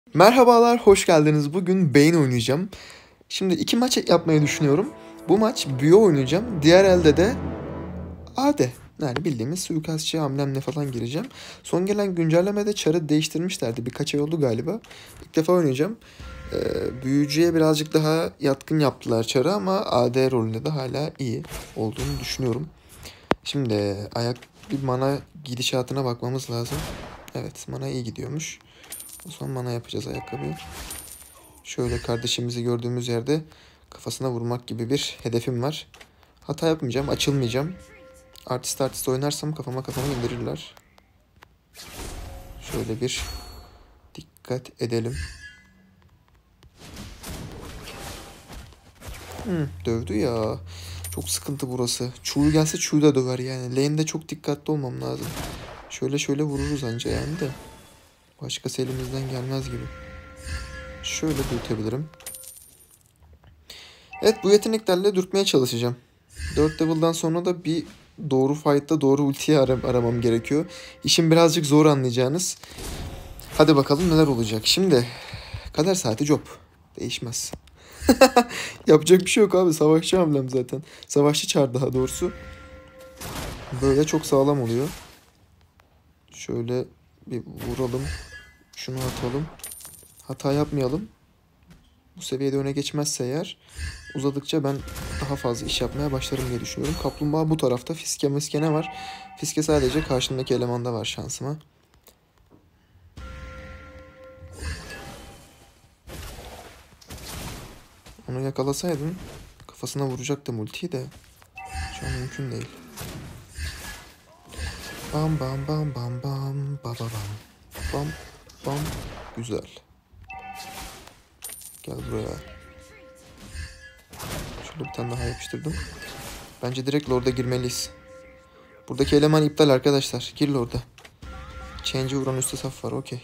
Merhabalar, hoş geldiniz. Bugün Bane oynayacağım. Şimdi iki maç yapmayı düşünüyorum. Bu maç büyü oynayacağım. Diğer elde de AD. Yani bildiğimiz suikastçı hamlemle falan gireceğim. Son gelen güncellemede çarı değiştirmişlerdi. Birkaç ay oldu galiba. İlk defa oynayacağım. Büyücüye birazcık daha yatkın yaptılar çarı ama AD rolünde de hala iyi olduğunu düşünüyorum. Şimdi bir mana gidişatına bakmamız lazım. Evet, mana iyi gidiyormuş. O zaman mana yapacağız ayakkabıyı. Şöyle kardeşimizi gördüğümüz yerde kafasına vurmak gibi bir hedefim var. Hata yapmayacağım, açılmayacağım. Artist oynarsam kafama indirirler. Şöyle bir dikkat edelim. Dövdü ya. Çok sıkıntı burası. Çuğu gelse çuğu da döver yani. Lane'de çok dikkatli olmam lazım. Şöyle vururuz anca yani de. Başkası elimizden gelmez gibi. Şöyle dürtebilirim. Evet, bu yeteneklerle dürtmeye çalışacağım. 4 level'dan sonra da bir doğru fight'ta doğru ultiyi aramam gerekiyor. İşin birazcık zor anlayacağınız. Hadi bakalım neler olacak. Şimdi kader saati job. Değişmez. Yapacak bir şey yok abi. Savaşçı hamlem zaten. Savaşçı çağır daha doğrusu. Böyle çok sağlam oluyor. Şöyle bir vuralım. Şunu atalım. Hata yapmayalım. Bu seviyede öne geçmezse eğer uzadıkça ben daha fazla iş yapmaya başlarım diye düşünüyorum. Kaplumbağa bu tarafta. Fiske ne var? Fiske sadece karşımdaki elemanda var şansıma. Onu yakalasaydım kafasına vuracaktım ultiyi de. Şu an mümkün değil. Bam bam bam bam bam ba ba bam. Bam bam. Güzel. Gel buraya. Şöyle bir tane daha yapıştırdım. Bence direkt Lord'a girmeliyiz. Buradaki eleman iptal arkadaşlar. Gir Lord'a. Change'e vuran üstte saf var. Okey.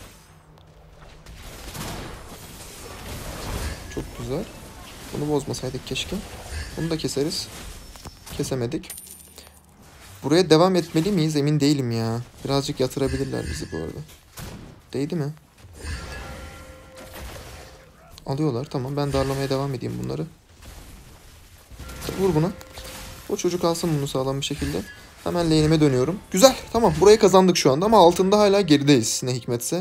Çok güzel. Bunu bozmasaydık keşke. Bunu da keseriz. Kesemedik. Buraya devam etmeli miyiz? Emin değilim ya. Birazcık yatırabilirler bizi bu arada. Değdi mi? Alıyorlar. Tamam, ben darlamaya devam edeyim bunları. Vur buna. O çocuk alsın bunu sağlam bir şekilde. Hemen lane'ime dönüyorum. Güzel. Tamam, burayı kazandık şu anda ama altında hala gerideyiz ne hikmetse.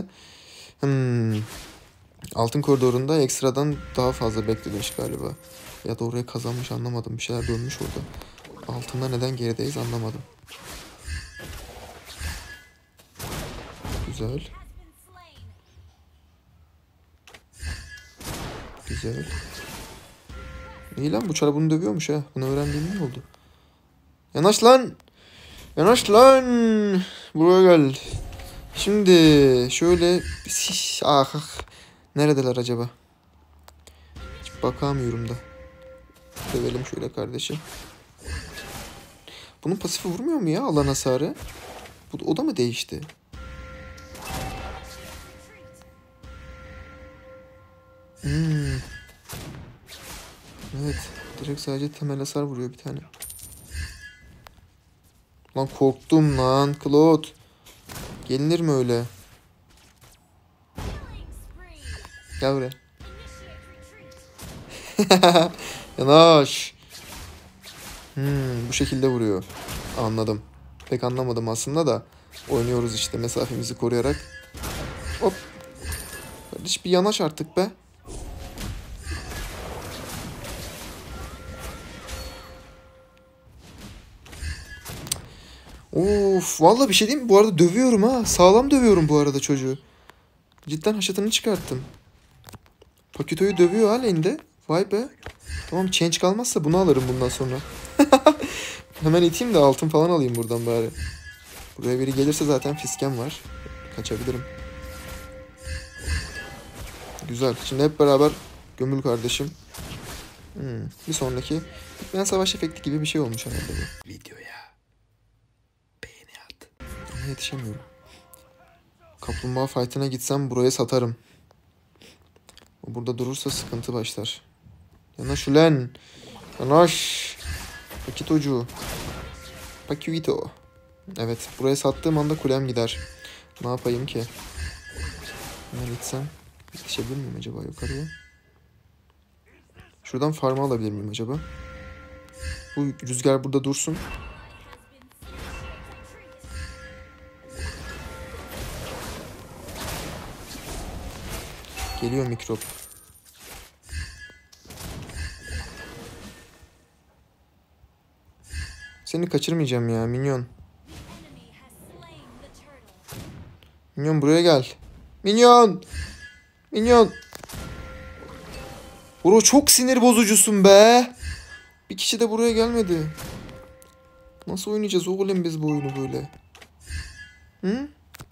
Altın koridorunda ekstradan daha fazla beklemiş galiba. Ya da oraya kazanmış, anlamadım. Bir şeyler dönmüş orada. Altında neden gerideyiz anlamadım. Güzel. Güzel. İyi lan, bu çara bunu dövüyormuş ha. Bunu öğrendiğim iyi oldu. Yanaş lan. Yanaş lan. Buraya gel. Şimdi şöyle. Ah. Neredeler acaba? Hiç bakamıyorum da. Dövelim şöyle kardeşim. Bunun pasifi vurmuyor mu ya alan hasarı? O da mı değişti? Evet. Direkt sadece temel hasar vuruyor bir tane. Lan korktum lan. Claude. Gelinir mi öyle? Gel buraya. Yanaş. Bu şekilde vuruyor. Anladım. Pek anlamadım aslında da. Oynuyoruz işte mesafemizi koruyarak. Hop. Kardeş bir yanaş artık be. Of, vallahi bir şey diyeyim mi? Bu arada dövüyorum ha. Sağlam dövüyorum bu arada çocuğu. Cidden haşatını çıkarttım. Paketo'yu dövüyor halinde. Vay be. Tamam, change kalmazsa bunu alırım bundan sonra. Hemen iteyim de altın falan alayım buradan bari. Buraya biri gelirse zaten fiskem var. Kaçabilirim. Güzel. Şimdi hep beraber gömül kardeşim. Bir sonraki ben savaş efekti gibi bir şey olmuş herhalde bu. Videoya beğeni at. Ama yetişemiyorum. Kaplumbağa fight'ına gitsem buraya satarım. O burada durursa sıkıntı başlar. Yanaş ulen. Yanaş. Pakitocu. Pakito. Evet, buraya sattığım anda kulem gider. Ne yapayım ki? Hemen gitsem. Yetişebilir miyim acaba yukarıya? Şuradan farmı alabilir miyim acaba? Bu rüzgar burada dursun. Geliyor mikrop. Seni kaçırmayacağım ya minyon. Minyon buraya gel. Minyon! Minyon! Bro çok sinir bozucusun be. Bir kişi de buraya gelmedi. Nasıl oynayacağız oğlum biz bu oyunu böyle? Hı?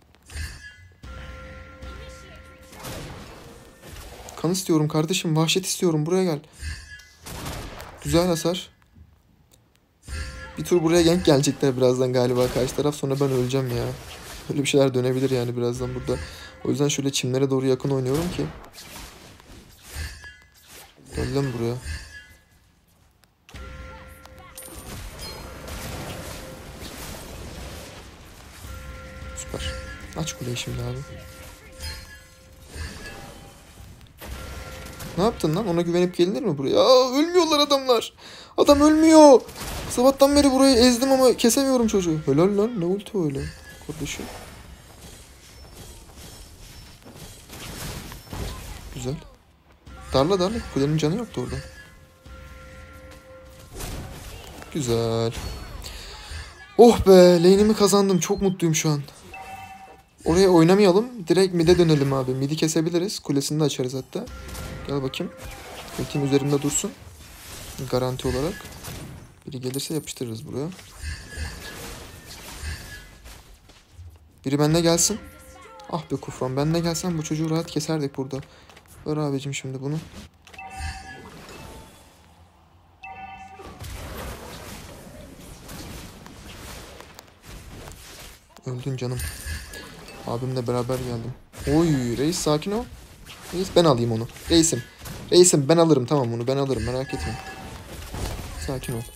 Kan istiyorum kardeşim. Vahşet istiyorum. Buraya gel. Güzel hasar. Bir tur buraya gank gelecekler birazdan galiba karşı taraf. Sonra ben öleceğim ya. Öyle bir şeyler dönebilir yani birazdan burada. O yüzden şöyle çimlere doğru yakın oynuyorum ki. Gel lan buraya. Süper. Aç kuleyi şimdi abi. Ne yaptın lan? Ona güvenip gelinir mi buraya? Aa, ölmüyorlar adamlar. Adam ölmüyor. Sabahtan beri burayı ezdim ama kesemiyorum çocuğu. Helal lan. Ne ulti öyle kardeşim. Güzel. Darla darla. Kulenin canı yoktu orada. Güzel. Oh be. Lane'imi kazandım. Çok mutluyum şu an. Oraya oynamayalım. Direkt mid'e dönelim abi. Mid'i kesebiliriz. Kulesini de açarız hatta. Gel bakayım. Ultim üzerimde dursun. Garanti olarak. Biri gelirse yapıştırırız buraya. Biri benimle gelsin. Ah be Kufran. Benimle gelsen bu çocuğu rahat keserdik burada. Ver abicim şimdi bunu. Öldün canım. Abimle beraber geldim. Oy reis sakin ol. Reis ben alayım onu. Reisim. Reisim ben alırım tamam onu ben alırım merak etme. Sakin ol.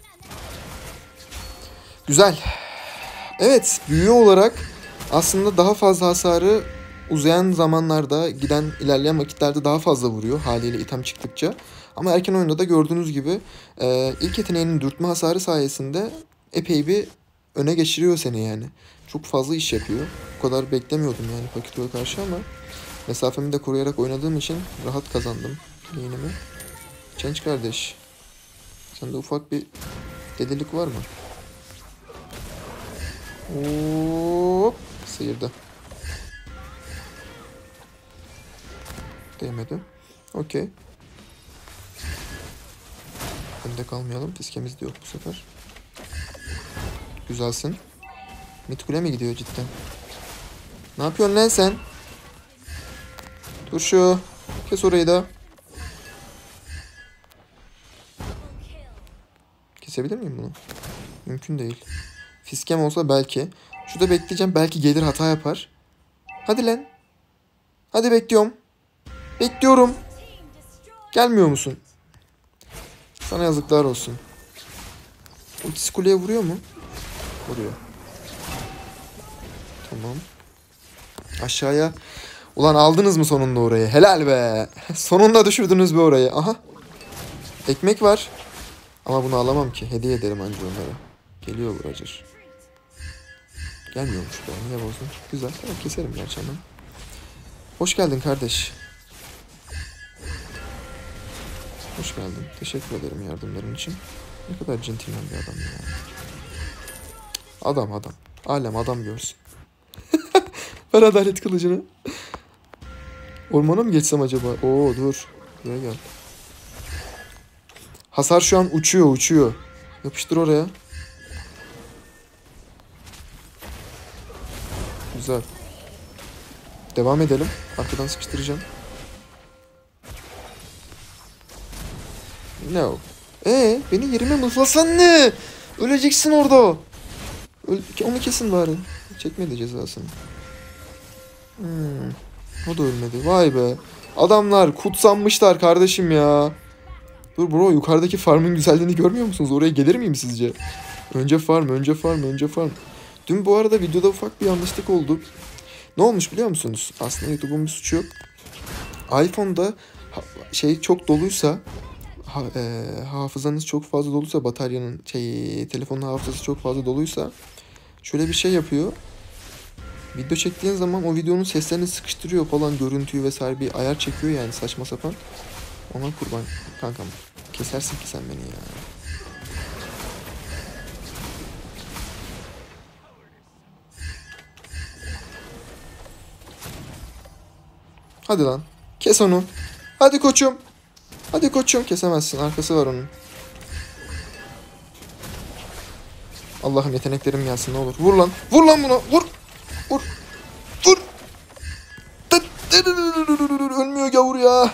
Güzel. Evet büyü olarak aslında daha fazla hasarı uzayan zamanlarda giden ilerleyen vakitlerde daha fazla vuruyor haliyle item çıktıkça. Ama erken oyunda da gördüğünüz gibi ilk yeteneğinin dürtme hasarı sayesinde epey bir öne geçiriyor seni yani. Çok fazla iş yapıyor. Bu kadar beklemiyordum yani Pakito'ya karşı ama mesafemi de koruyarak oynadığım için rahat kazandım lane'imi. Change kardeş. Sende ufak bir delilik var mı? Hop, sıyırdı. Değmedi. Okey. Önde kalmayalım. Fiskemiz de yok bu sefer. Güzelsin. Mid kule mi gidiyor cidden? Ne yapıyorsun lan sen? Dur şu. Kes orayı da. Kesebilir miyim bunu? Mümkün değil. Fiskem olsa belki. Şurada bekleyeceğim. Belki gelir hata yapar. Hadi lan. Hadi bekliyorum. Bekliyorum. Gelmiyor musun? Sana yazıklar olsun. Ultisi kuleye vuruyor mu? Vuruyor. Tamam. Aşağıya. Ulan aldınız mı sonunda orayı? Helal be. Sonunda düşürdünüz be orayı. Aha. Ekmek var. Ama bunu alamam ki. Hediye ederim anca onlara. Geliyor bu Roger. Gelmiyormuş be. Niye bozdun? Güzel. Tamam keserim gerçi hemen. Hoş geldin kardeş. Hoş geldin. Teşekkür ederim yardımların için. Ne kadar centilmen bir adam ya. Adam adam. Alem adam görsün. Ver adalet kılıcını. Ormana mı geçsem acaba? Oo dur. Buraya gel. Hasar şu an uçuyor uçuyor. Yapıştır oraya. Güzel. Devam edelim. Arkadan sıkıştıracağım. No. Beni yerime mıhlasan ne? Öleceksin orada. Onu kesin bari. Çekmedi cezasını. O da ölmedi. Vay be. Adamlar kutsanmışlar kardeşim ya. Dur bro yukarıdaki farmın güzelliğini görmüyor musunuz? Oraya gelir miyim sizce? Önce farm, önce farm, önce farm. Dün bu arada videoda ufak bir yanlışlık oldu. Ne olmuş biliyor musunuz? Aslında YouTube'un bir suçu yok. iPhone'da çok doluysa, hafızanız çok fazla doluysa, bataryanın telefonun hafızası çok fazla doluysa şöyle bir şey yapıyor. Video çektiğin zaman o videonun seslerini sıkıştırıyor falan, görüntüyü vesaire bir ayar çekiyor yani, saçma sapan. Ona kurban kankam. Kesersin ki sen beni ya. Hadi lan. Kes onu. Hadi koçum. Hadi koçum. Kesemezsin. Arkası var onun. Allah'ım yeteneklerim gelsin ne olur. Vur lan. Vur lan buna. Vur. Vur. Vur. Ölmüyor gavur ya.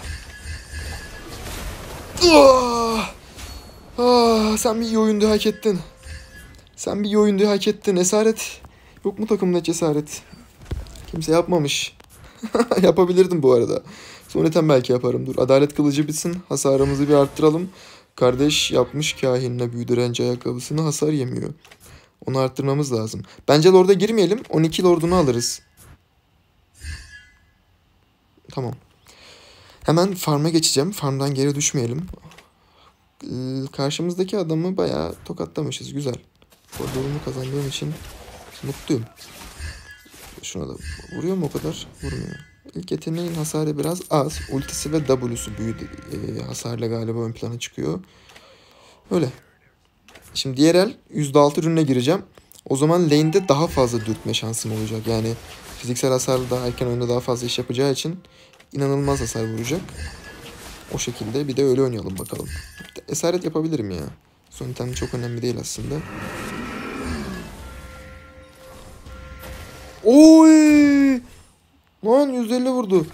Sen bir iyi oyundu, hak ettin. Sen bir iyi oyundu, hak ettin. Esaret. Yok mu takımda cesaret? Kimse yapmamış. Yapabilirdim bu arada. Sonradan belki yaparım. Dur, adalet kılıcı bitsin. Hasarımızı bir arttıralım. Kardeş yapmış kahinle büyü direnci ayakkabısını, hasar yemiyor. Onu arttırmamız lazım. Bence Lord'a girmeyelim. 12 Lord'unu alırız. Tamam. Hemen farm'a geçeceğim. Farm'dan geri düşmeyelim. Karşımızdaki adamı bayağı tokatlamışız. Güzel. Koridorunu kazandığım için mutluyum. Şuna da vuruyor mu o kadar? Vurmuyor. İlk yeteneğin hasarı biraz az. Ultisi ve W'su büyüdü. Hasarla galiba ön plana çıkıyor. Öyle. Şimdi diğer el %6 rününe gireceğim. O zaman lane'de daha fazla dürtme şansım olacak. Yani fiziksel hasarlı daha erken oyunda daha fazla iş yapacağı için inanılmaz hasar vuracak. O şekilde bir de öyle oynayalım bakalım. Esaret yapabilirim ya. Son item çok önemli değil aslında. Oy! Lan 150 vurdu.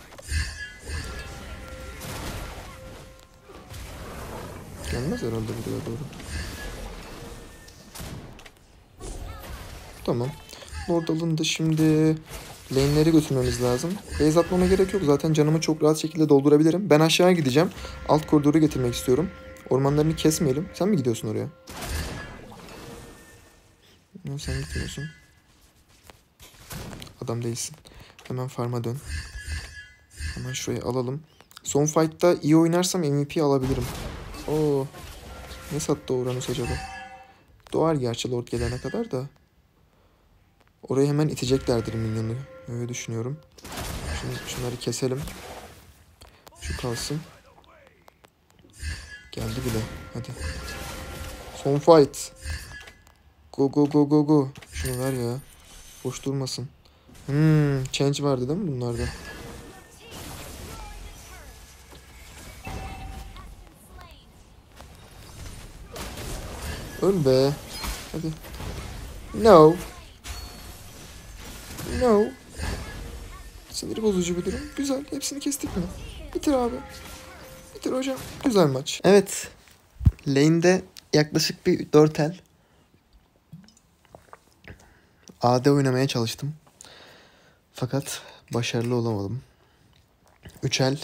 Gelmez herhalde buraya doğru. Tamam. Lord alındı, şimdi lane'leri götürmemiz lazım. Base atmama gerek yok. Zaten canımı çok rahat şekilde doldurabilirim. Ben aşağı gideceğim. Alt koridoru getirmek istiyorum. Ormanlarını kesmeyelim. Sen mi gidiyorsun oraya? Yok, sen gitmiyorsun. Adam değilsin. Hemen farm'a dön. Hemen şurayı alalım. Son fight'ta iyi oynarsam MVP alabilirim. Oo. Ne sattı Uranus acaba? Doğar gerçi Lord gelene kadar da. Orayı hemen iteceklerdir minyonu. Öyle düşünüyorum. Şunları keselim. Şu kalsın. Geldi bile. Hadi. Son fight. Go go go go go. Şunu ver ya. Boş durmasın. Change vardı değil mi bunlarda? Öl be. Hadi. No. No. Sinir bozucu bir durum. Güzel. Hepsini kestik mi? Bitir abi. Bitir hocam. Güzel maç. Evet. Lane'de yaklaşık bir 4 el AD oynamaya çalıştım. Fakat başarılı olamadım. 3 el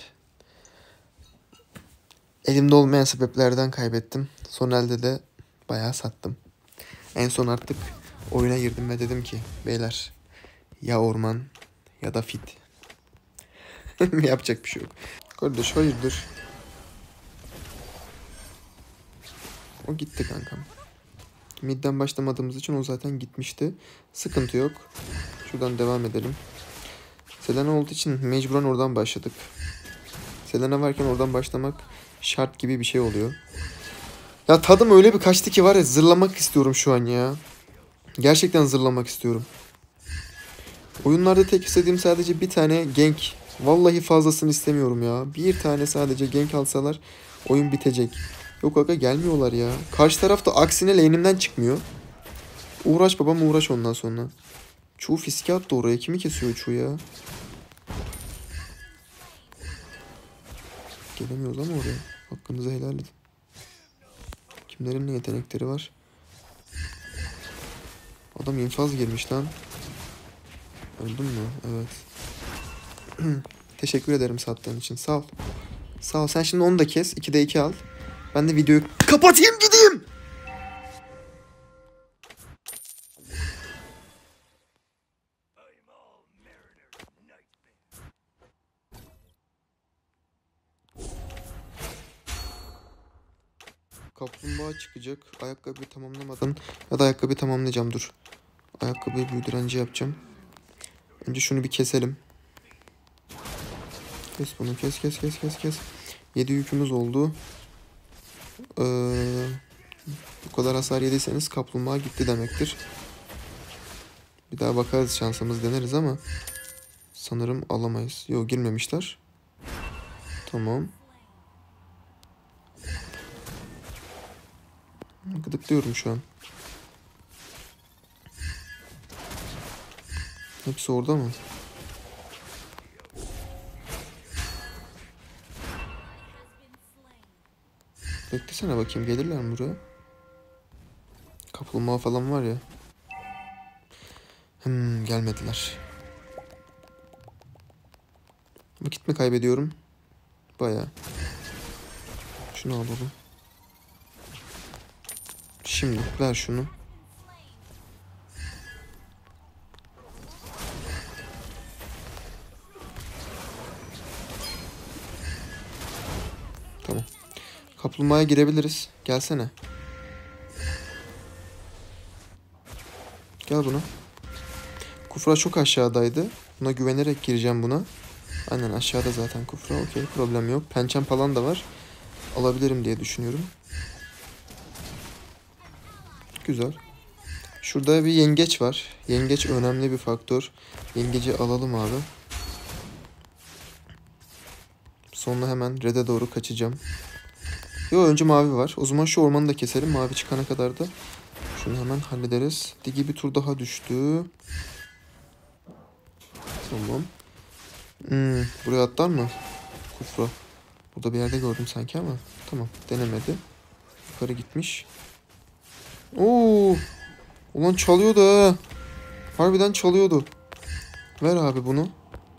elimde olmayan sebeplerden kaybettim. Son elde de bayağı sattım. En son artık oyuna girdim ve dedim ki beyler, ya orman ya da fit. Yapacak bir şey yok. Kardeş hayırdır? O gitti kankam. Midden başlamadığımız için o zaten gitmişti. Sıkıntı yok. Şuradan devam edelim. Selena olduğu için mecburen oradan başladık. Selena varken oradan başlamak şart gibi bir şey oluyor. Ya tadım öyle bir kaçtı ki var ya, zırlamak istiyorum şu an ya. Gerçekten zırlamak istiyorum. Oyunlarda tek istediğim sadece bir tane gank. Vallahi fazlasını istemiyorum ya. Bir tane sadece gank alsalar oyun bitecek. Yok aga, gelmiyorlar ya. Karşı tarafta aksine lane'imden çıkmıyor. Uğraş babam uğraş ondan sonra. Çoğu fiske attı oraya. Kimi kesiyor çoğu ya? Gelemiyoruz ama oraya. Hakkınızı helal edin. Kimlerin ne yetenekleri var? Adam infaz girmiş lan. Öldün mü? Evet. Teşekkür ederim sattığın için. Sağ ol. Sağ ol. Sen şimdi onu da kes. 2'de 2 al. Ben de videoyu kapatayım gideyim. Kaplumbağa çıkacak. Ayakkabıyı tamamlamadan ya da ayakkabıyı tamamlayacağım, dur. Ayakkabıyı büyü direnci yapacağım. Önce şunu bir keselim. Kes bunu, kes. 7 yükümüz oldu. Bu kadar hasar yediyseniz kaplumbağa gitti demektir. Bir daha bakarız, şansımız deneriz ama sanırım alamayız. Yok, girmemişler. Tamam. Gıdıklıyorum şu an. Hepsi orada mı? Beklesene bakayım, gelirler mi buraya? Kaplumbağa falan var ya. Gelmediler. Vakit mi kaybediyorum? Bayağı. Şunu alalım. Şimdi ver şunu. Tamam. Kaplumbağaya girebiliriz. Gelsene. Gel buna. Kufra çok aşağıdaydı. Buna güvenerek gireceğim buna. Aynen aşağıda zaten Kufra. Okey, problem yok. Pençem falan da var. Alabilirim diye düşünüyorum. Güzel. Şurada bir yengeç var. Yengeç önemli bir faktör. Yengeci alalım abi. Sonra hemen red'e doğru kaçacağım. Yo, önce mavi var. O zaman şu ormanı da keselim. Mavi çıkana kadar da şunu hemen hallederiz. Digi bir tur daha düştü. Tamam. Buraya atlar mı? Kufra. Burada bir yerde gördüm sanki ama. Tamam, denemedi. Yukarı gitmiş. Oo! Ulan çalıyordu ha. Harbiden çalıyordu. Ver abi bunu.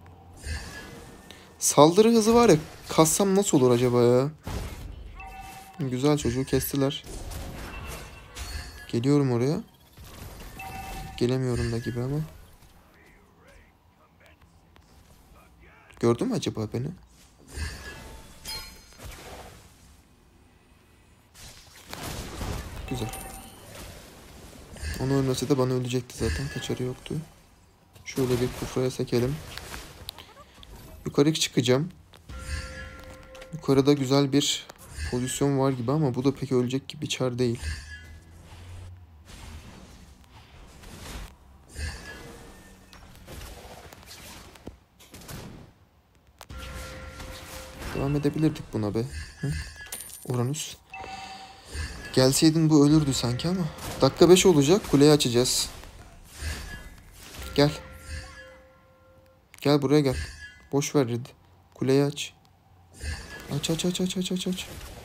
Saldırı hızı var ya. Kassam nasıl olur acaba ya? Güzel, çocuğu kestiler. Geliyorum oraya. Gelemiyorum da gibi ama. Gördü mü acaba beni? Güzel. Onu ölmese de bana ölecekti zaten. Kaçarı yoktu. Şöyle bir kufraya sekelim. Yukarı çıkacağım. Yukarıda güzel bir pozisyon var gibi ama bu da pek ölecek gibi çar değil. Devam edebilirdik buna be. Hı? Uranüs. Gelseydin bu ölürdü sanki ama. Dakika 5 olacak. Kuleyi açacağız. Gel. Gel buraya gel. Boş ver Red. Kuleyi aç. Aç.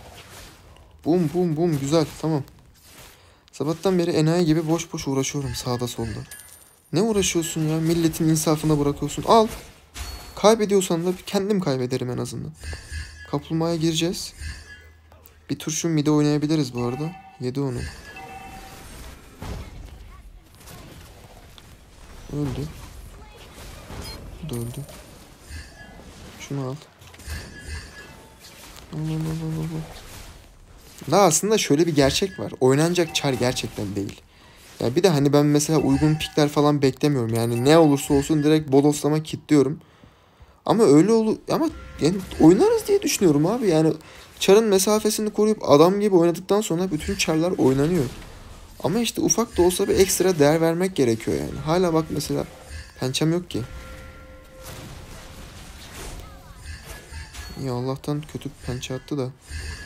Bum. Güzel. Tamam. Sabahtan beri enayi gibi boş boş uğraşıyorum sağda solda. Ne uğraşıyorsun ya? Milletin insafına bırakıyorsun. Al. Kaybediyorsan da kendim kaybederim en azından. Kaplumbağaya gireceğiz. Bir tur şu mid'e oynayabiliriz bu arada. Yedi onu. Öldü. Bu da öldü. Şunu al. Al. Daha aslında şöyle bir gerçek var. Oynanacak çar gerçekten değil. Ya bir de hani ben mesela uygun pikler falan beklemiyorum. Yani ne olursa olsun direkt bodoslama kilitliyorum. Ama öyle ama yani oynarız diye düşünüyorum abi. Yani çarın mesafesini koruyup adam gibi oynadıktan sonra bütün çarlar oynanıyor. Ama işte ufak da olsa bir ekstra değer vermek gerekiyor yani. Hala bak mesela pençem yok ki. Ya Allah'tan kötü bir pençe attı da.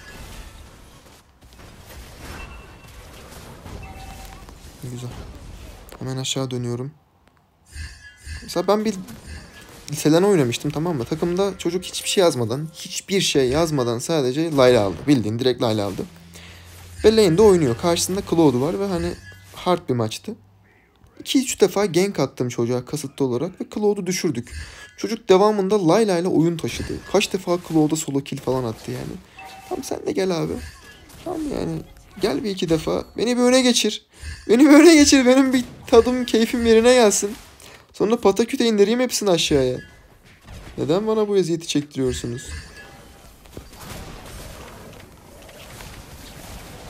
Güzel. Hemen aşağı dönüyorum. Mesela ben bir liseden oynamıştım, tamam mı? Takımda çocuk hiçbir şey yazmadan sadece Layla aldı. Bildiğin direkt Layla aldı. Ve lane'de oynuyor. Karşısında Claude var ve hani hard bir maçtı. 2-3 defa gank attım çocuğa kasıtlı olarak ve Claude'u düşürdük. Çocuk devamında Layla ile oyun taşıdı. Kaç defa Claude'a solo kill falan attı yani. Tamam, sen de gel abi. Tamam yani. Gel bir iki defa. Beni bir öne geçir. Benim bir tadım, keyfim yerine gelsin. Sonra pataküte indireyim hepsini aşağıya. Neden bana bu eziyeti çektiriyorsunuz?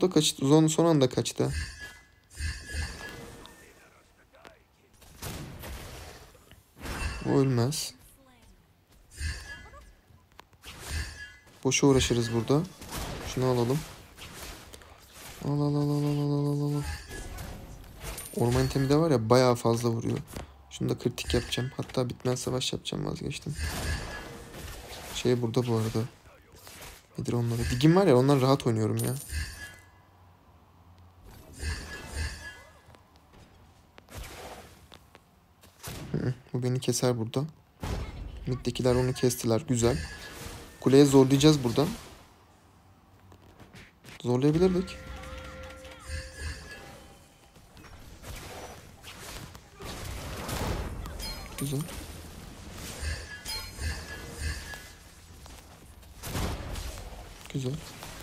da kaçtı. Son anda kaçtı. O ölmez. Boşa uğraşırız burada. Şunu alalım. Al al al al al al al al. Orman itemi de var ya, bayağı fazla vuruyor. Şunu da kritik yapacağım. Hatta bitmez savaş yapacağım, vazgeçtim. Şey burada bu arada. Nedir onları? Digim var ya, onlar rahat oynuyorum ya. Bu beni keser burada. Mid'dekiler onu kestiler. Güzel. Kuleye zorlayacağız buradan. Zorlayabilirdik. Güzel. Güzel.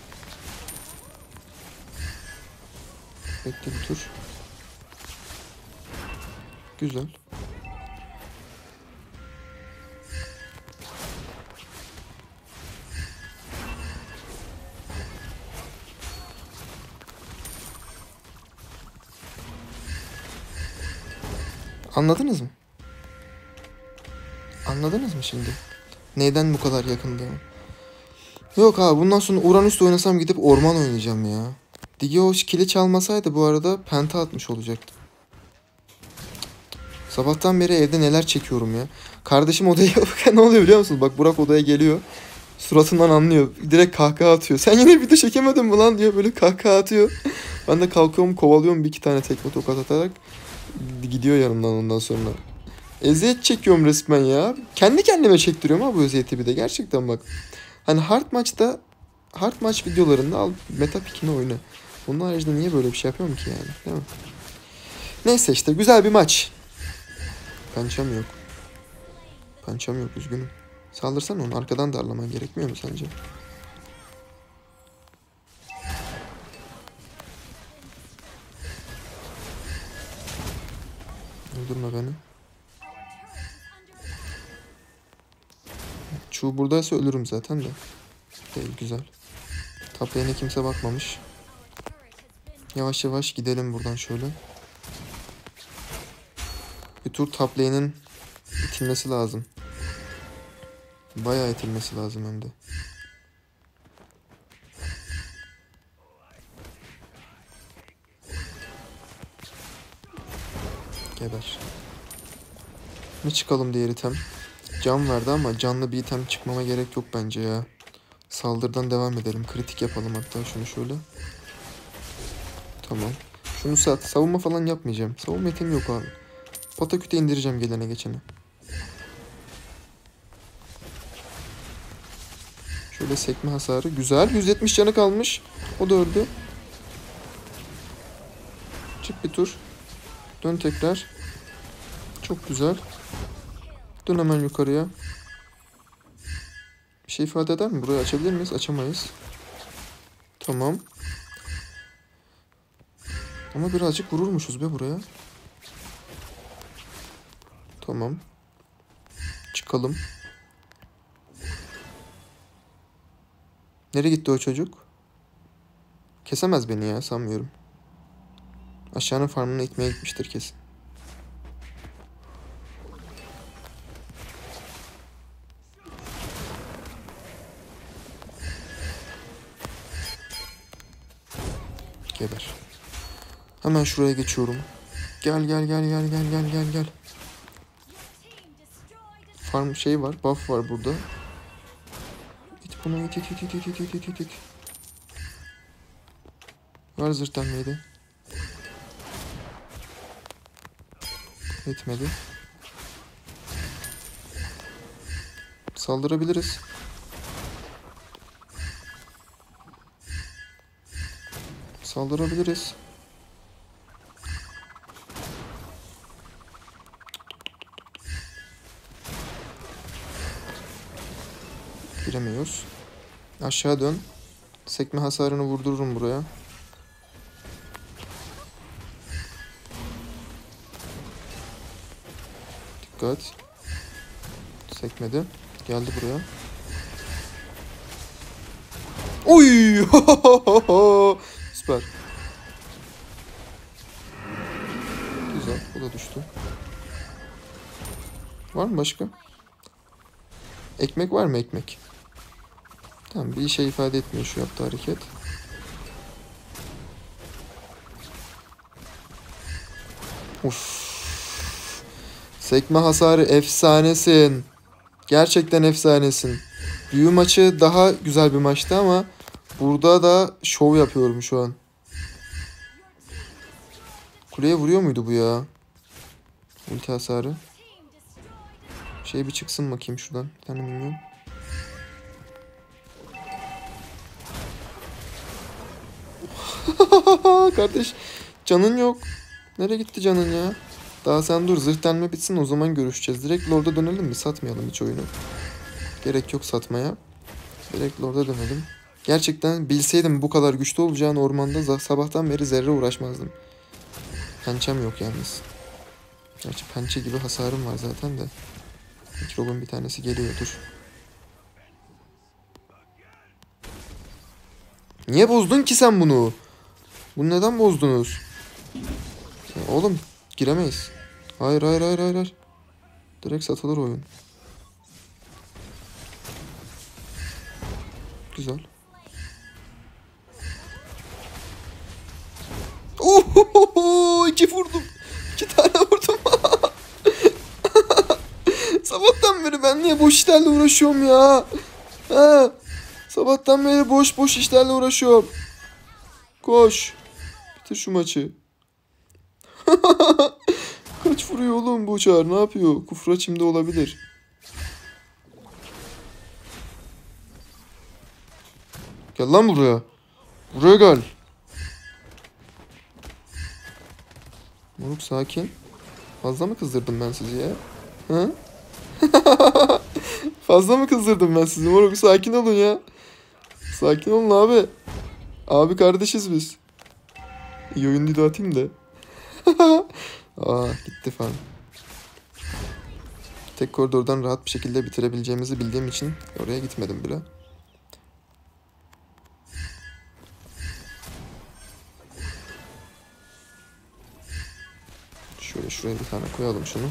Bekle bir tur. Güzel. Anladınız mı? Anladınız mı şimdi? Neyden bu kadar yakındı? Yok abi, bundan sonra Uranüs'te oynasam gidip orman oynayacağım ya. Digi o kili çalmasaydı bu arada penta atmış olacaktı. Sabahtan beri evde neler çekiyorum ya. Kardeşim odaya ne oluyor biliyor musunuz? Bak, Burak odaya geliyor. Suratından anlıyor. Direkt kahkaha atıyor. Sen yine video çekemedin mi lan diyor, böyle kahkaha atıyor. Ben de kalkıyorum, kovalıyorum bir iki tane tekme tokat atarak. Gidiyor yanımdan ondan sonra. Eziyet çekiyorum resmen ya. Kendi kendime çektiriyorum ha bu eziyeti bir de. Gerçekten bak. Hani hard maç videolarında al meta pick'ini oyna. Onun haricinde niye böyle bir şey yapıyorum ki yani? Değil mi? Neyse işte, güzel bir maç. Pençem yok. Pençem yok, üzgünüm. Saldırsana onu, arkadan darlaman gerekmiyor mu sence? Öldürme beni. Çuğ buradaysa ölürüm zaten de. Değil, güzel. Top lane'e kimse bakmamış. Yavaş yavaş gidelim buradan şöyle. Bir tur top lane'in itilmesi lazım. Bayağı itilmesi lazım hem de. Geber. Ne çıkalım diğer item. Can verdi ama canlı bir item çıkmama gerek yok bence ya. Saldırıdan devam edelim. Kritik yapalım hatta şunu şöyle. Tamam. Şunu sat. Savunma falan yapmayacağım. Savunma itemi yok abi. Pataküte indireceğim gelene geçene. Şöyle sekme hasarı. Güzel. 170 canı kalmış. O da öldü. Çık bir tur. Dön tekrar. Çok güzel. Dön hemen yukarıya. Bir şey ifade eder mi? Burayı açabilir miyiz? Açamayız. Tamam. Ama birazcık vururmuşuz be buraya. Tamam. Çıkalım. Nereye gitti o çocuk? Kesemez beni ya, sanmıyorum. Aşağının farmını itmeye gitmiştir kesin. Geber. Hemen şuraya geçiyorum. Gel gel gel gel gel gel gel gel. Farm şey var, buff var burada. İt bunu, it it it it it it it it it. Var zırhtan mıydı? Etmedi. Saldırabiliriz. Saldırabiliriz. Giremiyoruz. Aşağı dön. Sekme hasarını vurdururum buraya. Dikkat. Sekmedi. Geldi buraya. Oy! Süper. Güzel. Bu da düştü. Var mı başka? Ekmek var mı ekmek? Tamam, bir şey ifade etmiyor şu yaptığı hareket. Uf. Sekme hasarı efsanesin. Gerçekten efsanesin. Büyü maçı daha güzel bir maçtı ama burada da şov yapıyorum şu an. Kuleye vuruyor muydu bu ya? Ulti hasarı. Şey bir çıksın bakayım şuradan. Bir tane minyon. Kardeş, canın yok. Nereye gitti canın ya? Daha sen dur, zırh delme bitsin, o zaman görüşeceğiz. Direkt Lord'a dönelim mi? Satmayalım hiç oyunu. Gerek yok satmaya. Direkt Lord'a dönelim. Gerçekten bilseydim bu kadar güçlü olacağını ormanda sabahtan beri zerre uğraşmazdım. Pençem yok yalnız. Gerçi pençe gibi hasarım var zaten de. Mikrobun bir tanesi geliyordur. Niye bozdun ki sen bunu? Bunu neden bozdunuz? Ya oğlum giremeyiz. Hayır hayır hayır hayır, hayır. Direkt satılır oyun. Güzel. Ohohoho, 2 vurdum. 2 tane vurdum. Sabahtan beri ben niye boş işlerle uğraşıyorum ya? Ha, sabahtan beri boş boş işlerle uğraşıyorum. Koş. Bitir şu maçı. Kaç vuruyor oğlum bu Çağrı? Ne yapıyor? Kufra çimde olabilir. Gel lan buraya. Buraya gel. Moruk sakin. Fazla mı kızdırdım ben sizi ya? Ha? Fazla mı kızdırdım ben sizi? Moruk sakin olun ya. Sakin olun abi. Abi kardeşiz biz. İyi oyun da atayım da. Aa gitti falan. Tek koridordan rahat bir şekilde bitirebileceğimizi bildiğim için oraya gitmedim bile. Şöyle şuraya bir tane koyalım şunu.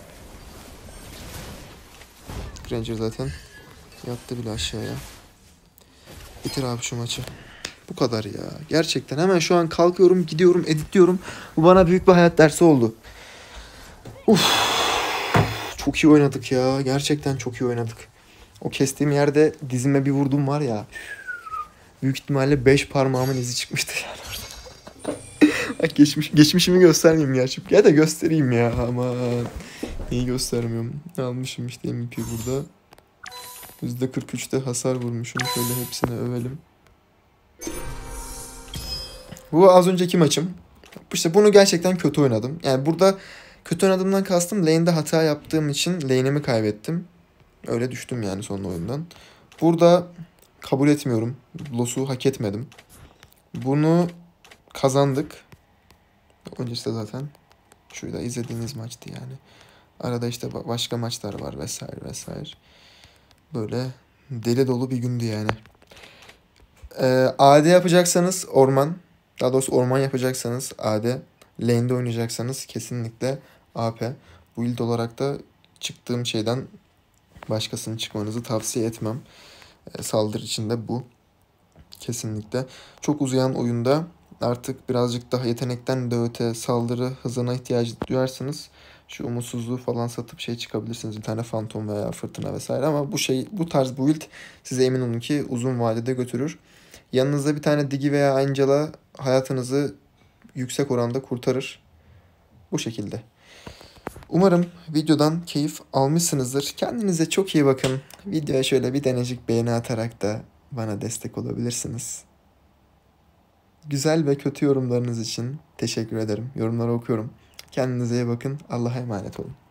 Granger zaten yattı bile aşağıya. Bitir abi şu maçı. Bu kadar ya. Gerçekten hemen şu an kalkıyorum, gidiyorum, editliyorum. Bu bana büyük bir hayat dersi oldu. Uf. Çok iyi oynadık ya. Gerçekten çok iyi oynadık. O kestiğim yerde dizime bir vurdum var ya. Büyük ihtimalle 5 parmağımın izi çıkmıştı yani orada. Bak geçmişimi göstermeyeyim gerçi. Ya da göstereyim ya ama neyi göstermiyorum. Almışım işte MVP burada. %43'te hasar vurmuşum. Şöyle hepsini övelim. Bu az önceki maçım. İşte bunu gerçekten kötü oynadım. Yani burada kötü oynadığımdan kastım lane'de hata yaptığım için lane'imi kaybettim. Öyle düştüm yani son oyundan. Burada kabul etmiyorum. Loss'u hak etmedim. Bunu kazandık. Öncesi de zaten şurada izlediğiniz maçtı yani. Arada işte başka maçlar var vesaire vesaire. Böyle deli dolu bir gündü yani. AD yapacaksanız orman. Daha doğrusu orman yapacaksanız AD. Lane'de oynayacaksanız kesinlikle AP. Build olarak da çıktığım şeyden başkasını çıkmanızı tavsiye etmem. Saldırı içinde bu. Kesinlikle. Çok uzayan oyunda artık birazcık daha yetenekten de öte saldırı hızına ihtiyaç duyarsanız şu umutsuzluğu falan satıp şey çıkabilirsiniz. Bir tane fantom veya fırtına vesaire ama bu tarz build size emin olun ki uzun vadede götürür. Yanınızda bir tane Digi veya Angela hayatınızı yüksek oranda kurtarır. Bu şekilde. Umarım videodan keyif almışsınızdır. Kendinize çok iyi bakın. Videoya şöyle bir denecik beğeni atarak da bana destek olabilirsiniz. Güzel ve kötü yorumlarınız için teşekkür ederim. Yorumları okuyorum. Kendinize iyi bakın. Allah'a emanet olun.